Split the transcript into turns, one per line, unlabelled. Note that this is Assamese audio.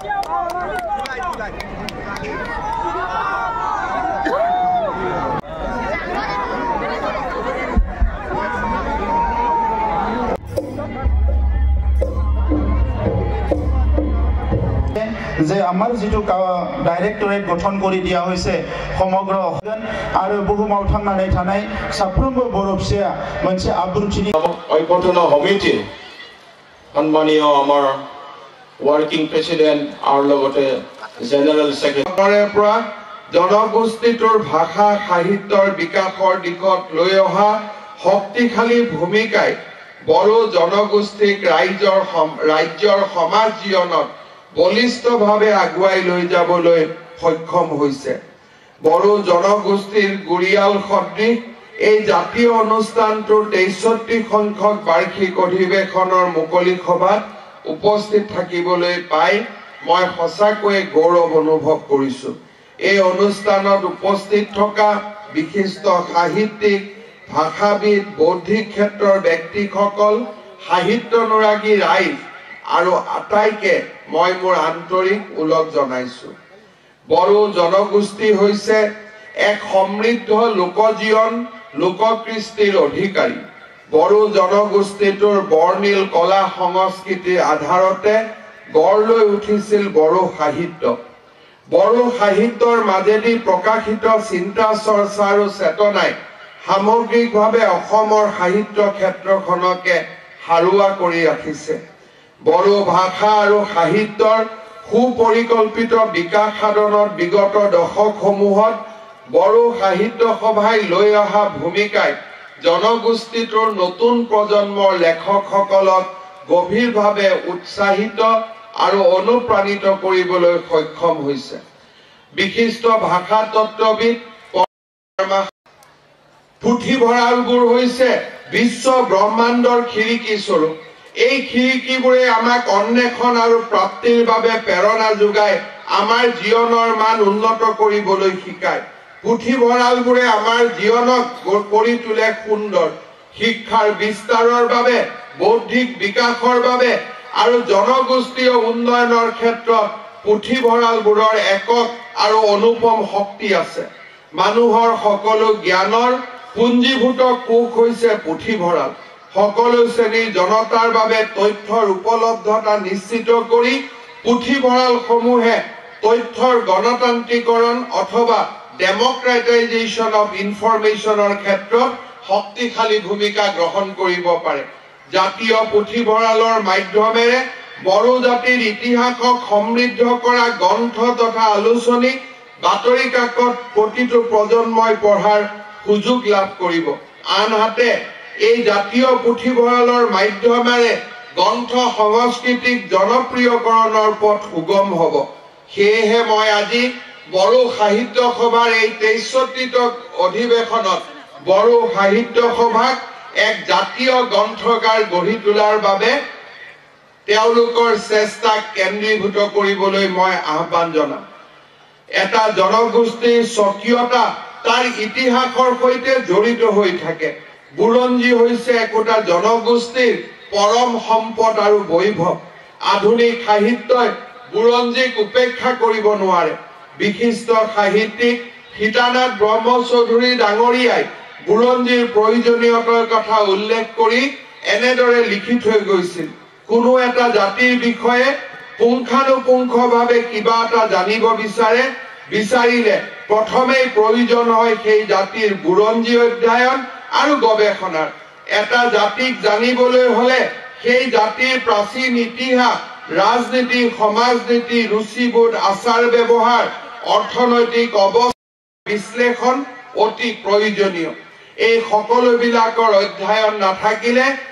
যে আমাৰ যেটো ডাইৰেক্টৰেট গঠন কৰি দিয়া হৈছে সমগ্ৰ আৰু বহু মাवथांनानै थानाय साफ्रोमबो बर'फिया मोनसे आब्रुथिनि
ঐক্যতন সমিতি সন্মানীয় আমাৰ ওয়ার্কিং প্রেসিডেন্ট আৰু লগতে জেনারেল সেক্রেটারিৰ পৰা জনগোষ্ঠীটোৰ ভাষা সাহিত্যৰ বিকাশৰ দিশত লৈ অহা শক্তিশালী ভূমিকাই বড়ো জনগোষ্ঠীক ৰাজ্যৰ সমাজ জীৱনত বলিষ্ঠভাৱে আগুৱাই লৈ যাবলৈ সক্ষম হৈছে। বড়ো জনগোষ্ঠীৰ গুৰিয়াল সদৃশ এই জাতীয় অনুষ্ঠানটোৰ ৬৩ সংখ্যক বাৰ্ষিক অধিৱেশনৰ মুকলি সভাত উপস্থিত থাকিবলৈ পাই মই সঁচাকৈয়ে গৌৰৱ অনুভৱ কৰিছো। এই অনুষ্ঠানত উপস্থিত থকা বিশিষ্ট সাহিত্যিক, ভাষাবিদ, বৌদ্ধিক ক্ষেত্ৰৰ ব্যক্তিসকল, সাহিত্যানুৰাগী ৰাইজ আৰু আটাইকে মই মোৰ আন্তৰিক ওলগ জনাইছো। বড়ো জনগোষ্ঠী হৈছে এক সমৃদ্ধ লোকজীৱন, লোককৃষ্টিৰ অধিকাৰী। বড়ো জনগোষ্ঠীটোৰ বৰ্ণিল কলা সংস্কৃতিৰ আধাৰতে গঢ় লৈ উঠিছিল বড়ো সাহিত্য। বড়ো সাহিত্যৰ মাজেদি প্ৰকাশিত চিন্তা চৰ্চা আৰু চেতনাই সামগ্ৰিকভাৱে অসমৰ সাহিত্য ক্ষেত্ৰখনকে হাৰুৱা কৰি ৰাখিছে। বড়ো ভাষা আৰু সাহিত্যৰ সুপৰিকল্পিত বিকাশ সাধনত বিগত দশকসমূহত বড়ো সাহিত্য সভাই লৈ অহা ভূমিকাই জনগোষ্ঠীটোৰ নতুন প্ৰজন্মৰ লেখকসকলক গভীৰভাৱে উৎসাহিত আৰু অনুপ্ৰাণিত কৰিবলৈ সক্ষম হৈছে। বিশিষ্ট ভাষা তত্ত্ববিদ পুথিভঁৰালবোৰ হৈছে বিশ্ব ব্ৰহ্মাণ্ডৰ খিৰিকী স্বৰূপ। এই খিৰিকীবোৰে আমাক অন্বেষণ আৰু প্ৰাপ্তিৰ বাবে প্ৰেৰণা যোগাই আমাৰ জীৱনৰ মান উন্নত কৰিবলৈ শিকায়। পুথিভঁৰালবোৰে আমাৰ জীৱনক কৰি তোলে সুন্দৰ। শিক্ষাৰ বিস্তাৰৰ বাবে, বৌদ্ধিক বিকাশৰ বাবে আৰু জনগোষ্ঠীয় উন্নয়নৰ ক্ষেত্ৰত পুথিভঁৰালবোৰৰ একক আৰু অনুপম শক্তি আছে। মানুহৰ সকলো জ্ঞানৰ পুঞ্জীভূত কোষ হৈছে পুথিভঁৰাল। সকলো শ্ৰেণীৰ জনতাৰ বাবে তথ্যৰ উপলব্ধতা নিশ্চিত কৰি পুথিভঁৰালসমূহে তথ্যৰ গণতান্ত্ৰিকৰণ অথবা ডেমক্ৰেটাইজেশ্যন অফ ইনফৰমেশ্যনৰ ক্ষেত্ৰত শক্তিশালী ভূমিকা গ্ৰহণ কৰিব পাৰে। জাতীয় পুথিভঁৰালৰ মাধ্যমেৰে বড়ো জাতিৰ ইতিহাসক সমৃদ্ধ কৰা গ্ৰন্থ তথা আলোচনী, বাতৰি কাকত প্ৰতিটো প্ৰজন্মই পঢ়াৰ সুযোগ লাভ কৰিব। আনহাতে এই জাতীয় পুথিভঁৰালৰ মাধ্যমেৰে গ্ৰন্থ সংস্কৃতিক জনপ্ৰিয়কৰণৰ পথ সুগম হ'ব। সেয়েহে মই আজি বড়ো সাহিত্য সভাৰ এই ৬৩তম অধিৱেশনত বড়ো সাহিত্য সভাক এক জাতীয় গ্ৰন্থগাৰ গঢ়ি তোলাৰ বাবে তেওঁলোকৰ চেষ্টাক কেন্দ্ৰীভূত কৰিবলৈ মই আহ্বান জনাম। এটা জনগোষ্ঠীৰ স্বকীয়তা তাৰ ইতিহাসৰ সৈতে জড়িত হৈ থাকে। বুৰঞ্জী হৈছে একোটা জনগোষ্ঠীৰ পৰম সম্পদ আৰু বৈভৱ। আধুনিক সাহিত্যই বুৰঞ্জীক উপেক্ষা কৰিব নোৱাৰে। বিশিষ্ট সাহিত্যিক সীতানাথ ব্ৰহ্মচৌধুৰী ডাঙৰীয়াই বুৰঞ্জীৰ প্ৰয়োজনীয়তাৰ কথা উল্লেখ কৰি এনেদৰে লিখি থৈ গৈছিল, কোনো এটা জাতিৰ বিষয়ে পুংখানুপুংখভাৱে কিবা এটা জানিব বিচাৰিলে প্ৰথমেই প্ৰয়োজন হয় সেই জাতিৰ বুৰঞ্জী অধ্যয়ন আৰু গৱেষণাৰ। এটা জাতিক জানিবলৈ হলে সেই জাতিৰ প্ৰাচীন ইতিহাস, ৰাজনীতি, সমাজনীতি, ৰুচিবোধ, আচাৰ ব্যৱহাৰ, অৰ্থনৈতিক অৱস্থা বিশ্লেষণ অতি প্ৰয়োজনীয়। এই সকলোবিলাকৰ অধ্যয়ন নাথাকিলে